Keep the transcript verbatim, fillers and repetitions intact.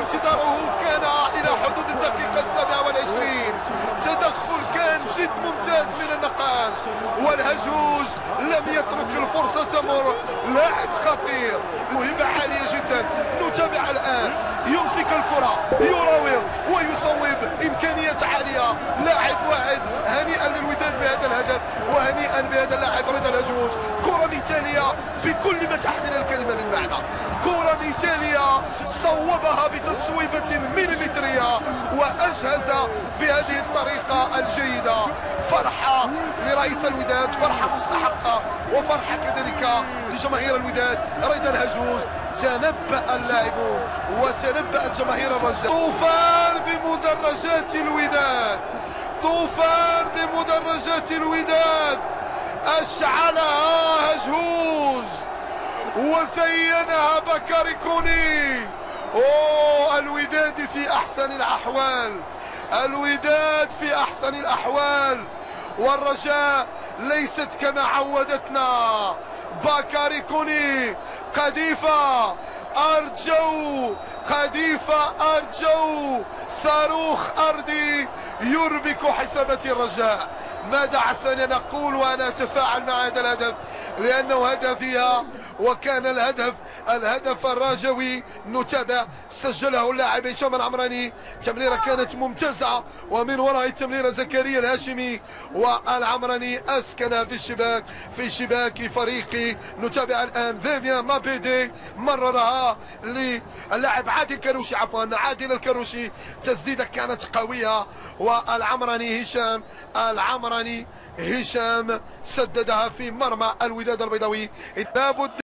وانتظاره كان إلى حدود الدقيقة السابعة والعشرين. تدخل كان جد ممتاز من النقاش، والهجوج لم يترك الفرصة تمر. لاعب خطير، مهمة عالية جدا. نتابع الآن، يمسك الكرة، يراوغ ويصوب، إمكانيات عالية، لاعب واعد. هنيئا للوداد بهذا الهدف، وهنيئا بهذا اللاعب رضا الهجوج. كرة مثالية بكل ما تحمل الكلمة من معنى، كرة مثالية صوبها بتصويبة مليمترية وأجهز بهذه الطريقة الجيدة. فرحة لرئيس الوداد، فرحة مستحقة، وفرحة كذلك لجماهير الوداد. رضا الهجوج، تنبأ اللاعبون وتنبأت جماهير الرجاء. طوفان بمدرجات الوداد، طوفان بمدرجات الوداد، أشعلها هجوج وزينها بكاري كوني. أوه، الوداد في أحسن الأحوال، الوداد في أحسن الأحوال، والرجاء ليست كما عودتنا. بكاري كوني، قذيفة أرجو، قذيفة أرجو، صاروخ أرضي يربك حسابات الرجاء. ما دعسني نقول وأنا أتفاعل مع هذا الهدف، لأنه هدفي وكان الهدف الهدف الرجوي. نتابع، سجله اللاعب هشام العمراني. تمريرة كانت ممتازة، ومن وراء التمريرة زكريا الهاشمي، والعمراني أسكن في الشباك في شباك فريقي. نتابع الآن، فيفيان مابيدي مررها للاعب عادل الكروشي، عفوا عادل الكروشي. تسديدة كانت قوية، والعمراني هشام العمراني هشام سددها في مرمى الوداد البيضاوي. لابد